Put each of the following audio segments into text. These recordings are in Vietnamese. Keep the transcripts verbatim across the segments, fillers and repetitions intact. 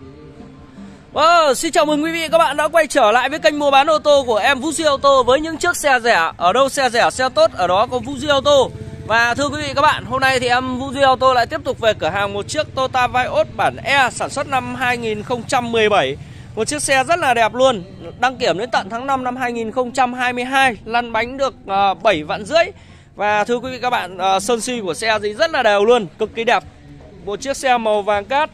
Wow, xin chào mừng quý vị các bạn đã quay trở lại với kênh mua bán ô tô của em Vũ Duy Ô tô với những chiếc xe rẻ. Ở đâu xe rẻ, xe tốt, ở đó có Vũ Duy Ô tô. Và thưa quý vị các bạn, hôm nay thì em Vũ Duy Ô tô lại tiếp tục về cửa hàng một chiếc Toyota Vios bản E sản xuất năm hai nghìn không trăm mười bảy. Một chiếc xe rất là đẹp luôn, đăng kiểm đến tận tháng năm năm hai nghìn không trăm hai mươi hai, lăn bánh được uh, bảy vạn rưỡi. Và thưa quý vị các bạn, uh, sơn xi của xe thì rất là đều luôn, cực kỳ đẹp. Một chiếc xe màu vàng cát,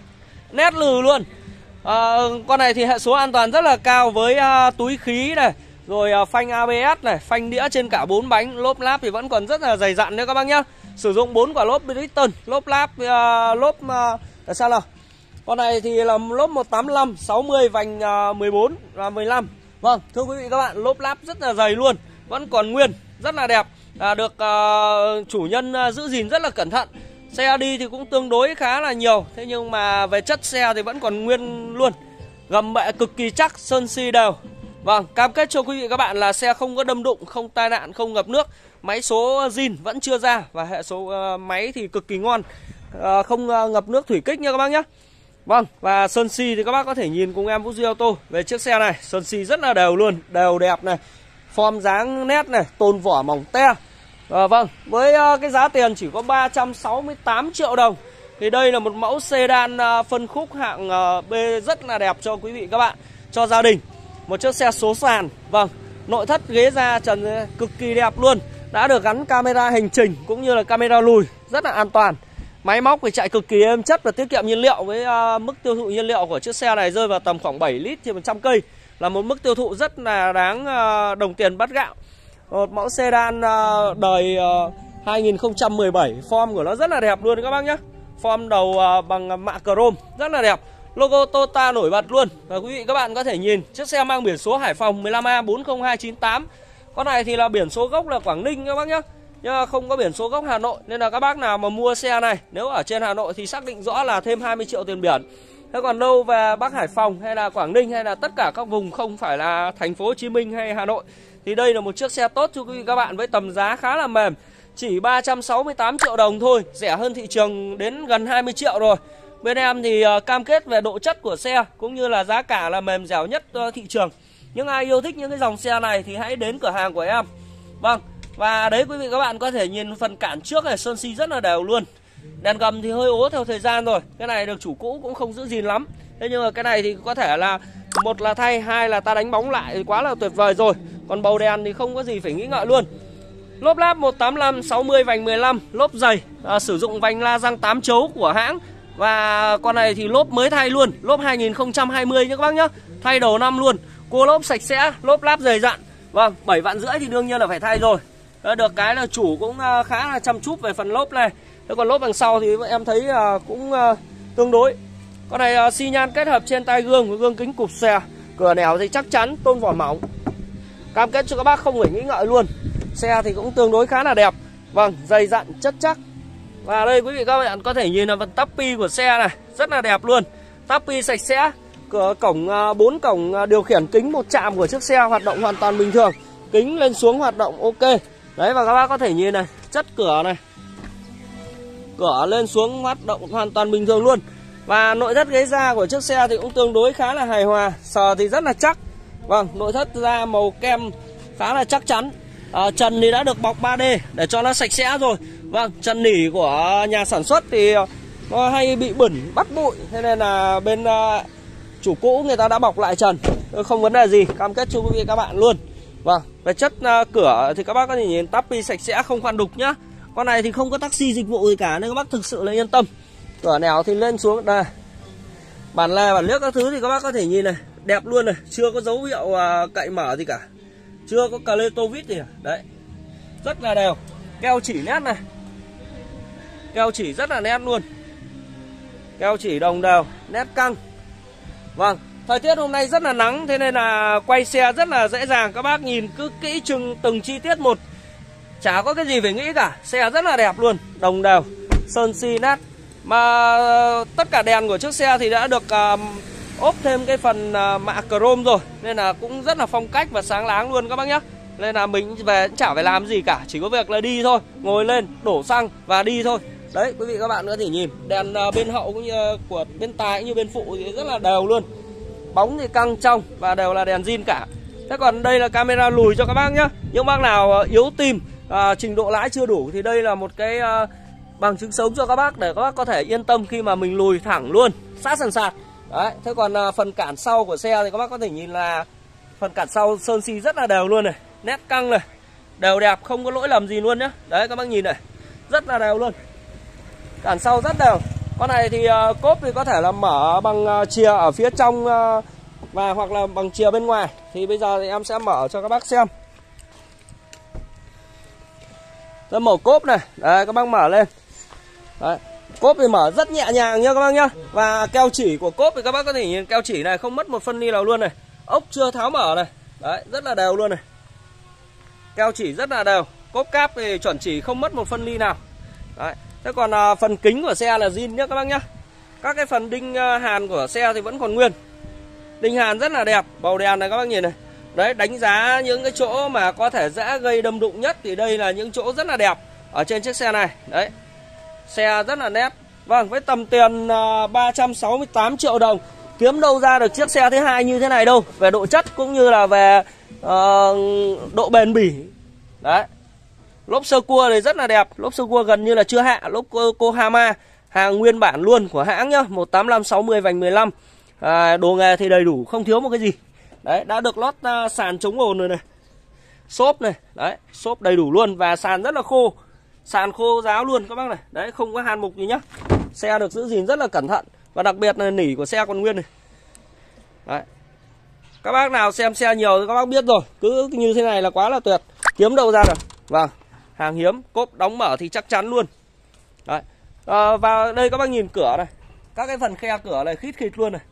nét lừ luôn. À, con này thì hệ số an toàn rất là cao với uh, túi khí này, rồi uh, phanh a bê ét này, phanh đĩa trên cả bốn bánh, lốp láp thì vẫn còn rất là dày dặn nữa các bác nhá. Sử dụng bốn quả lốp Bridgestone, lốp láp uh, lốp uh, là sao nào? Con này thì là lốp một tám lăm, sáu mươi vành uh, mười bốn và mười lăm. Vâng, thưa quý vị các bạn, lốp láp rất là dày luôn, vẫn còn nguyên, rất là đẹp. À, được uh, chủ nhân uh, giữ gìn rất là cẩn thận. Xe đi thì cũng tương đối khá là nhiều, thế nhưng mà về chất xe thì vẫn còn nguyên luôn. Gầm bệ cực kỳ chắc, sơn xi đều. Vâng, cam kết cho quý vị các bạn là xe không có đâm đụng, không tai nạn, không ngập nước. Máy số zin vẫn chưa ra và hệ số uh, máy thì cực kỳ ngon, uh, không uh, ngập nước thủy kích nha các bác nhé. Vâng, và sơn xi thì các bác có thể nhìn cùng em Vũ Duy Ô tô về chiếc xe này. Sơn xi rất là đều luôn, đều đẹp này, form dáng nét này, tôn vỏ mỏng te. À, vâng, với uh, cái giá tiền chỉ có ba trăm sáu mươi tám triệu đồng thì đây là một mẫu sedan uh, phân khúc hạng uh, B rất là đẹp cho quý vị các bạn, cho gia đình. Một chiếc xe số sàn. Vâng, nội thất ghế da trần cực kỳ đẹp luôn, đã được gắn camera hành trình cũng như là camera lùi, rất là an toàn. Máy móc thì chạy cực kỳ êm chất và tiết kiệm nhiên liệu, với uh, mức tiêu thụ nhiên liệu của chiếc xe này rơi vào tầm khoảng bảy lít trên một trăm cây, là một mức tiêu thụ rất là đáng uh, đồng tiền bát gạo. Một mẫu sedan uh, đời uh, hai nghìn không trăm mười bảy, form của nó rất là đẹp luôn các bác nhé. Form đầu uh, bằng mạ chrome rất là đẹp, logo Toyota nổi bật luôn. Và quý vị các bạn có thể nhìn, chiếc xe mang biển số Hải Phòng mười lăm A bốn không hai chín tám. Con này thì là biển số gốc là Quảng Ninh các bác nhé, nhưng mà không có biển số gốc Hà Nội, nên là các bác nào mà mua xe này nếu ở trên Hà Nội thì xác định rõ là thêm hai mươi triệu tiền biển. Thế còn đâu về Bắc Hải Phòng hay là Quảng Ninh hay là tất cả các vùng không phải là thành phố Hồ Chí Minh hay Hà Nội thì đây là một chiếc xe tốt cho quý vị các bạn với tầm giá khá là mềm, chỉ ba trăm sáu mươi tám triệu đồng thôi, rẻ hơn thị trường đến gần hai mươi triệu rồi. Bên em thì uh, cam kết về độ chất của xe cũng như là giá cả là mềm dẻo nhất uh, thị trường. Những ai yêu thích những cái dòng xe này thì hãy đến cửa hàng của em. Vâng, và đấy quý vị các bạn có thể nhìn phần cản trước này, sơn xi rất là đều luôn. Đèn gầm thì hơi ố theo thời gian rồi, cái này được chủ cũ cũng không giữ gìn lắm. Thế nhưng mà cái này thì có thể là một là thay, hai là ta đánh bóng lại thì quá là tuyệt vời rồi. Còn bầu đèn thì không có gì phải nghĩ ngợi luôn. Lốp láp một tám lăm, sáu mươi vành mười lăm, lốp dày, à, sử dụng vành la răng tám chấu của hãng. Và con này thì lốp mới thay luôn, lốp hai nghìn không trăm hai mươi nhé các bác nhé, thay đầu năm luôn. Cua lốp sạch sẽ, lốp láp dày dặn. Vâng, bảy vạn rưỡi thì đương nhiên là phải thay rồi. Đó, được cái là chủ cũng khá là chăm chút về phần lốp này. Thế còn lốp đằng sau thì em thấy cũng tương đối. Con này xi nhan kết hợp trên tay gương với gương kính cụp xòe, cửa nẻo thì chắc chắn, tôn vỏ mỏng. Cam kết cho các bác không phải nghĩ ngợi luôn. Xe thì cũng tương đối khá là đẹp. Vâng, dày dặn, chất chắc. Và đây quý vị các bạn có thể nhìn là phần tappy của xe này, rất là đẹp luôn. Tappy sạch sẽ, cửa cổng bốn cổng điều khiển kính một chạm của chiếc xe hoạt động hoàn toàn bình thường. Kính lên xuống hoạt động ok. Đấy, và các bác có thể nhìn này, chất cửa này, cửa lên xuống hoạt động hoàn toàn bình thường luôn. Và nội thất ghế da của chiếc xe thì cũng tương đối khá là hài hòa, sờ thì rất là chắc. Vâng, nội thất da màu kem khá là chắc chắn. à, Trần thì đã được bọc ba D để cho nó sạch sẽ rồi. Vâng, trần nỉ của nhà sản xuất thì nó hay bị bẩn bắt bụi, thế nên là bên uh, chủ cũ người ta đã bọc lại trần, không vấn đề gì, cam kết cho quý vị các bạn luôn. Vâng, về chất uh, cửa thì các bác có thể nhìn tappy sạch sẽ, không khoan đục nhá. Con này thì không có taxi dịch vụ gì cả nên các bác thực sự là yên tâm. Cửa nẻo thì lên xuống đây, bản lề bản liếc các thứ thì các bác có thể nhìn này, đẹp luôn này, chưa có dấu hiệu uh, cậy mở gì cả, chưa có cà lê tô vít gì cả. Đấy, rất là đều, keo chỉ nét này, keo chỉ rất là nét luôn, keo chỉ đồng đều, nét căng. Vâng, thời tiết hôm nay rất là nắng, thế nên là quay xe rất là dễ dàng. Các bác nhìn cứ kỹ chừng từng chi tiết một, chả có cái gì phải nghĩ cả. Xe rất là đẹp luôn, đồng đều, sơn xi nét. Mà tất cả đèn của chiếc xe thì đã được uh, ốp thêm cái phần uh, mạ chrome rồi, nên là cũng rất là phong cách và sáng láng luôn các bác nhé. Nên là mình về cũng chả phải làm gì cả, chỉ có việc là đi thôi, ngồi lên, đổ xăng và đi thôi. Đấy quý vị các bạn có thể nhìn đèn bên hậu cũng như của bên tài cũng như bên phụ thì rất là đều luôn. Bóng thì căng trong và đều là đèn zin cả. Thế còn đây là camera lùi cho các bác nhá. Những bác nào yếu tim, à, trình độ lãi chưa đủ thì đây là một cái à, bằng chứng sống cho các bác để các bác có thể yên tâm khi mà mình lùi thẳng luôn, sát sàn sạt. Đấy, thế còn à, phần cản sau của xe thì các bác có thể nhìn là phần cản sau sơn xi rất là đều luôn này, nét căng này, đều đẹp, không có lỗi lầm gì luôn nhá. Đấy các bác nhìn này, rất là đều luôn. Cản sau rất đều. Con này thì uh, cốp thì có thể là mở bằng uh, chìa ở phía trong uh, và hoặc là bằng chìa bên ngoài. Thì bây giờ thì em sẽ mở cho các bác xem. Tôi mở cốp này, đấy các bác mở lên. Đấy. Cốp thì mở rất nhẹ nhàng nha các bác nhá. Và keo chỉ của cốp thì các bác có thể nhìn keo chỉ này không mất một phân ni nào luôn này. Ốc chưa tháo mở này. Đấy, rất là đều luôn này. Keo chỉ rất là đều. Cốp cáp thì chuẩn chỉ không mất một phân ni nào. Đấy. Thế còn à, phần kính của xe là zin nhá các bác nhá. Các cái phần đinh à, hàn của xe thì vẫn còn nguyên. Đinh hàn rất là đẹp. Bầu đèn này các bác nhìn này. Đấy, đánh giá những cái chỗ mà có thể dễ gây đâm đụng nhất thì đây là những chỗ rất là đẹp ở trên chiếc xe này. Đấy, xe rất là nét. Vâng, với tầm tiền à, ba trăm sáu mươi tám triệu đồng kiếm đâu ra được chiếc xe thứ hai như thế này đâu. Về độ chất cũng như là về uh, độ bền bỉ. Đấy, lốp sơ cua này rất là đẹp. Lốp sơ cua gần như là chưa hạ. Lốp Kohama hàng nguyên bản luôn của hãng nhá, một tám năm sáu mươi vành mười lăm. à, Đồ nghề thì đầy đủ, không thiếu một cái gì. Đấy, đã được lót uh, sàn chống ồn rồi này. Xốp này, đấy, xốp đầy đủ luôn. Và sàn rất là khô. Sàn khô ráo luôn các bác này. Đấy, không có hàn mục gì nhá. Xe được giữ gìn rất là cẩn thận. Và đặc biệt là nỉ của xe còn nguyên này. Đấy, các bác nào xem xe nhiều thì các bác biết rồi. Cứ như thế này là quá là tuyệt. Kiếm đâu ra được. Vâng, hàng hiếm. Cốp đóng mở thì chắc chắn luôn. Đấy, à, và đây các bác nhìn cửa này. Các cái phần khe cửa này khít khít luôn này.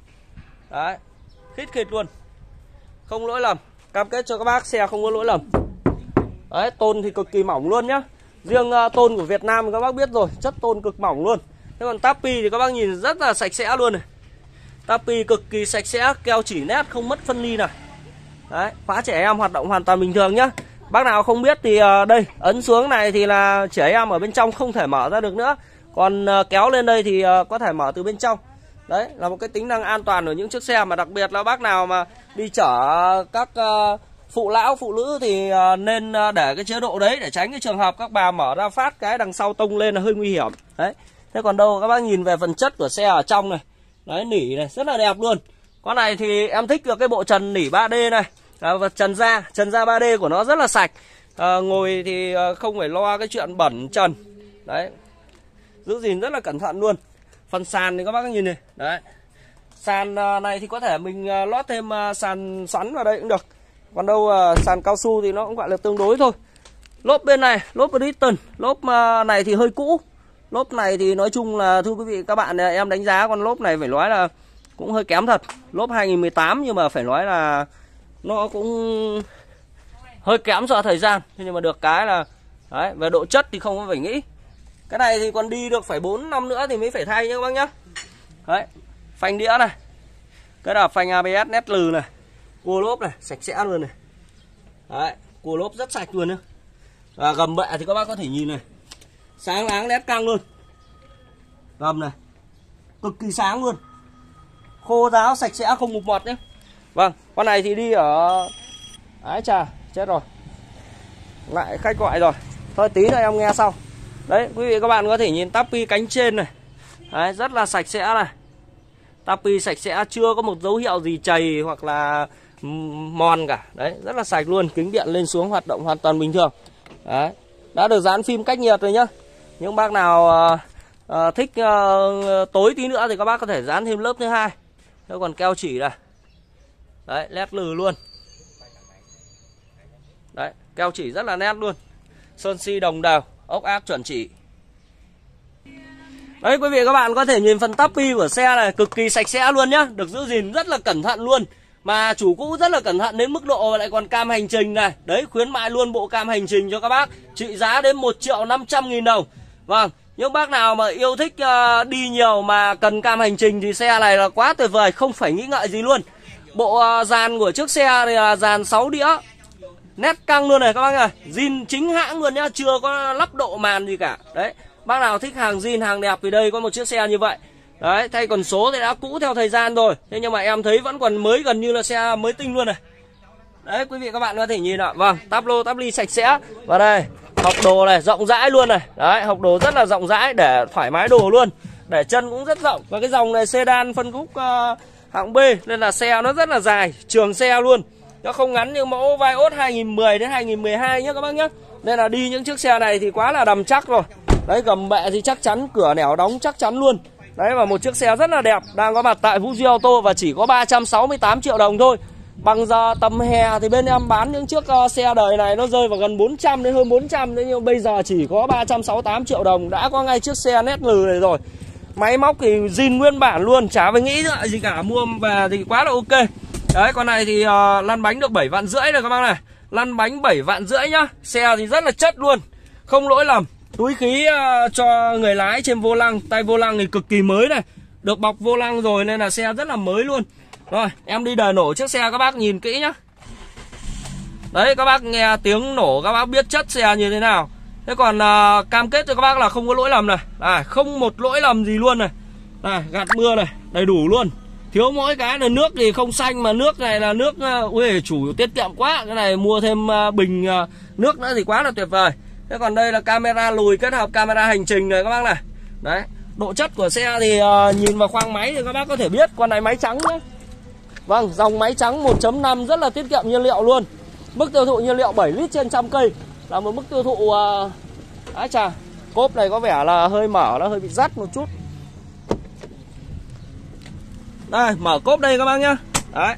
Đấy, khít khít luôn, không lỗi lầm. Cam kết cho các bác xe không có lỗi lầm. Đấy, tôn thì cực kỳ mỏng luôn nhá. Riêng uh, tôn của Việt Nam các bác biết rồi, chất tôn cực mỏng luôn. Thế còn tapi thì các bác nhìn rất là sạch sẽ luôn này. Tapi cực kỳ sạch sẽ, keo chỉ nét, không mất phân ly này. Đấy, khóa trẻ em hoạt động hoàn toàn bình thường nhá. Bác nào không biết thì uh, đây, ấn xuống này thì là trẻ em ở bên trong không thể mở ra được nữa. Còn uh, kéo lên đây thì uh, có thể mở từ bên trong. Đấy, là một cái tính năng an toàn ở những chiếc xe. Mà đặc biệt là bác nào mà đi chở các uh, phụ lão, phụ nữ thì uh, nên uh, để cái chế độ đấy, để tránh cái trường hợp các bà mở ra phát cái đằng sau tông lên là hơi nguy hiểm. Đấy, thế còn đâu các bác nhìn về phần chất của xe ở trong này. Đấy, nỉ này rất là đẹp luôn. Con này thì em thích được cái bộ trần nỉ ba D này. À, và trần da, trần da ba D của nó rất là sạch. à, Ngồi thì không phải lo cái chuyện bẩn trần. Đấy, giữ gìn rất là cẩn thận luôn. Phần sàn thì các bác nhìn này. Đấy, sàn này thì có thể mình lót thêm sàn xoắn vào đây cũng được. Còn đâu sàn cao su thì nó cũng gọi là tương đối thôi. Lốp bên này, lốp Britain. Lốp này thì hơi cũ. Lốp này thì nói chung là thưa quý vị các bạn, em đánh giá con lốp này phải nói là cũng hơi kém thật. Lốp hai nghìn mười tám nhưng mà phải nói là nó cũng hơi kém so thời gian. Nhưng mà được cái là đấy, về độ chất thì không phải nghĩ. Cái này thì còn đi được phải bốn năm nữa thì mới phải thay nhá các bác nhá. Đấy, phanh đĩa này. Cái là phanh a bê ét nét lừ này. Cua lốp này, sạch sẽ luôn này. Đấy, cua lốp rất sạch luôn nhá. Và gầm bệ thì các bác có thể nhìn này. Sáng láng nét căng luôn. Gầm này cực kỳ sáng luôn. Khô ráo sạch sẽ không mục mọt nhé. Vâng, con này thì đi ở ái chà, chết rồi. Lại khách gọi rồi. Thôi tí nữa em nghe sau. Đấy, quý vị các bạn có thể nhìn tapi cánh trên này. Đấy, rất là sạch sẽ này. Tapi sạch sẽ, chưa có một dấu hiệu gì chày hoặc là mòn cả. Đấy, rất là sạch luôn. Kính điện lên xuống hoạt động hoàn toàn bình thường. Đấy, đã được dán phim cách nhiệt rồi nhá. Những bác nào uh, uh, thích uh, tối tí nữa thì các bác có thể dán thêm lớp thứ hai. Thế còn keo chỉ này. Đấy, nét lừ luôn. Đấy, keo chỉ rất là nét luôn. Sơn xi đồng đều, ốc áp chuẩn chỉ. Đấy, quý vị các bạn có thể nhìn phần tapi của xe này cực kỳ sạch sẽ luôn nhá. Được giữ gìn rất là cẩn thận luôn. Mà chủ cũ rất là cẩn thận đến mức độ và lại còn cam hành trình này. Đấy, khuyến mại luôn bộ cam hành trình cho các bác. Trị giá đến một triệu năm trăm nghìn đồng. Vâng, những bác nào mà yêu thích uh, đi nhiều mà cần cam hành trình thì xe này là quá tuyệt vời, không phải nghĩ ngợi gì luôn. Bộ uh, dàn của chiếc xe này là dàn sáu đĩa. Nét căng luôn này các bác ơi. Zin chính hãng luôn nhá, chưa có lắp độ màn gì cả. Đấy, Bác nào thích hàng zin, hàng đẹp thì đây có một chiếc xe như vậy. Đấy, thay còn số thì đã cũ theo thời gian rồi. Thế nhưng mà em thấy vẫn còn mới, gần như là xe mới tinh luôn này. Đấy, quý vị các bạn có thể nhìn ạ. Vâng, táp lô táp ly sạch sẽ. Và đây, hộc đồ này rộng rãi luôn này. Đấy, hộc đồ rất là rộng rãi để thoải mái đồ luôn. Để chân cũng rất rộng. Và cái dòng này sedan phân khúc uh, hạng B nên là xe nó rất là dài, trường xe luôn. Nó không ngắn như mẫu Vios hai nghìn mười đến hai nghìn mười hai nhé các bác nhé. Nên là đi những chiếc xe này thì quá là đầm chắc rồi. Đấy, gầm bệ thì chắc chắn, cửa nẻo đóng chắc chắn luôn. Đấy, và một chiếc xe rất là đẹp đang có mặt tại Vũ Duy Auto và chỉ có ba trăm sáu mươi tám triệu đồng thôi. Bằng giờ tầm hè thì bên em bán những chiếc uh, xe đời này nó rơi vào gần bốn trăm đến hơn bốn trăm. Thế nhưng bây giờ chỉ có ba trăm sáu mươi tám triệu đồng đã có ngay chiếc xe nét lừ này rồi. Máy móc thì zin nguyên bản luôn, chả phải nghĩ nữa gì cả, mua về thì quá là ok. Đấy, con này thì uh, lăn bánh được bảy vạn rưỡi rồi các bác này. Lăn bánh bảy vạn rưỡi nhá. Xe thì rất là chất luôn, không lỗi lầm. Túi khí uh, cho người lái trên vô lăng, tay vô lăng thì cực kỳ mới này. Được bọc vô lăng rồi nên là xe rất là mới luôn. Rồi, em đi đời nổ chiếc xe các bác nhìn kỹ nhá. Đấy, các bác nghe tiếng nổ các bác biết chất xe như thế nào. Thế còn uh, cam kết cho các bác là không có lỗi lầm này. À, không một lỗi lầm gì luôn này. À, gạt mưa này, đầy đủ luôn. Thiếu mỗi cái là nước thì không xanh, mà nước này là nước uh, ui, chủ tiết kiệm quá. Cái này mua thêm uh, bình uh, nước nữa thì quá là tuyệt vời. Thế còn đây là camera lùi kết hợp camera hành trình này các bác này. Đấy, độ chất của xe thì uh, nhìn vào khoang máy thì các bác có thể biết. Con này máy trắng nhé. Vâng, dòng máy trắng một chấm năm rất là tiết kiệm nhiên liệu luôn. Mức tiêu thụ nhiên liệu bảy lít trên trăm cây. Là một mức tiêu thụ uh... Ái chà, cốp này có vẻ là hơi mở, nó hơi bị rắt một chút. Đây, mở cốp đây các bác nhá. Đấy.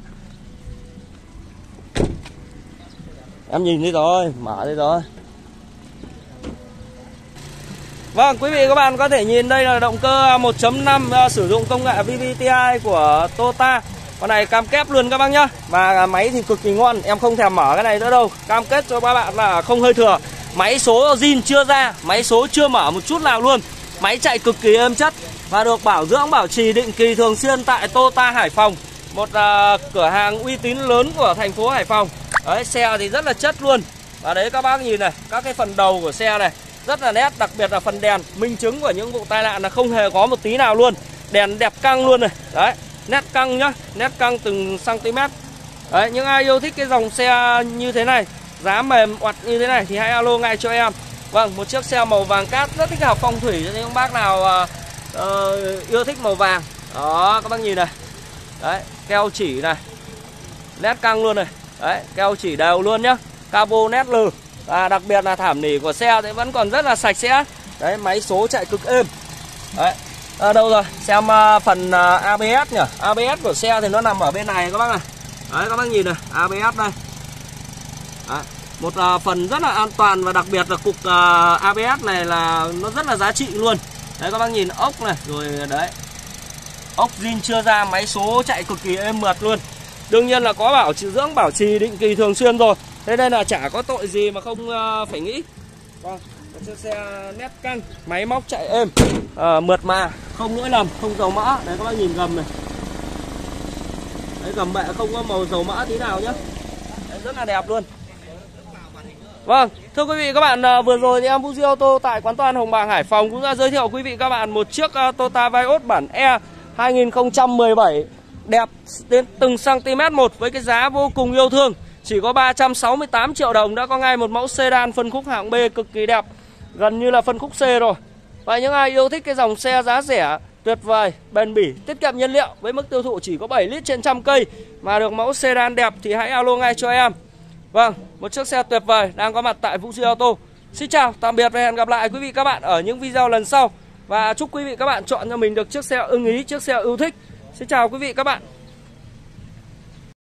Em nhìn đi rồi, mở đây rồi. Vâng, quý vị các bạn có thể nhìn đây là động cơ một chấm năm uh, sử dụng công nghệ vê vê tê i của Toyota. Con này cam kết luôn các bác nhá. Và máy thì cực kỳ ngon, em không thèm mở cái này nữa đâu. Cam kết cho các bạn là không hơi thừa. Máy số zin chưa ra, máy số chưa mở một chút nào luôn. Máy chạy cực kỳ êm chất và được bảo dưỡng bảo trì định kỳ thường xuyên tại Toyota Hải Phòng. Một uh, cửa hàng uy tín lớn của thành phố Hải Phòng. Đấy, xe thì rất là chất luôn. Và đấy các bác nhìn này, các cái phần đầu của xe này rất là nét, đặc biệt là phần đèn. Minh chứng của những vụ tai nạn là không hề có một tí nào luôn. Đèn đẹp căng luôn này. Đấy, nét căng nhá, nét căng từng cm. Đấy, những ai yêu thích cái dòng xe như thế này, giá mềm oặt như thế này thì hãy alo ngay cho em. Vâng, một chiếc xe màu vàng cát rất thích hợp phong thủy cho những bác nào uh, uh, yêu thích màu vàng. Đó, các bác nhìn này. Đấy, keo chỉ này. Nét căng luôn này. Đấy, keo chỉ đều luôn nhá. Cabo nét lừ. Và đặc biệt là thảm nỉ của xe thì vẫn còn rất là sạch sẽ. Đấy, máy số chạy cực êm. Đấy. À, đâu rồi? Xem uh, phần uh, a bê ét nhỉ. a bê ét của xe thì nó nằm ở bên này các bác này. Đấy, các bác nhìn này, a bê ét đây. Đấy. Một uh, phần rất là an toàn và đặc biệt là cục uh, a bê ét này là nó rất là giá trị luôn. Đấy, các bác nhìn ốc này, rồi đấy. Ốc zin chưa ra, máy số chạy cực kỳ êm mượt luôn. Đương nhiên là có bảo trì dưỡng bảo trì định kỳ thường xuyên rồi. Thế nên là chả có tội gì mà không uh, phải nghĩ. Vâng, một chiếc xe nét căng, máy móc chạy êm, uh, mượt mà, không lỗi lầm, không dầu mỡ. Đấy, các bác nhìn gầm này. Đấy, gầm bệ không có màu dầu mỡ tí nào nhá. Đấy, rất là đẹp luôn. Vâng, thưa quý vị các bạn, vừa rồi thì em Vũ Duy Auto tại quán toan Hồng Bàng Hải Phòng cũng đã giới thiệu quý vị các bạn một chiếc Toyota Vios bản E hai nghìn không trăm mười bảy đẹp đến từng cm một với cái giá vô cùng yêu thương. Chỉ có ba trăm sáu mươi tám triệu đồng đã có ngay một mẫu sedan phân khúc hạng B cực kỳ đẹp, gần như là phân khúc C rồi. Và những ai yêu thích cái dòng xe giá rẻ, tuyệt vời, bền bỉ, tiết kiệm nhiên liệu với mức tiêu thụ chỉ có bảy lít trên trăm cây mà được mẫu sedan đẹp thì hãy alo ngay cho em. Vâng, một chiếc xe tuyệt vời đang có mặt tại Vũ Duy Auto. Xin chào, tạm biệt và hẹn gặp lại quý vị các bạn ở những video lần sau. Và chúc quý vị các bạn chọn cho mình được chiếc xe ưng ý, chiếc xe yêu thích. Xin chào quý vị các bạn.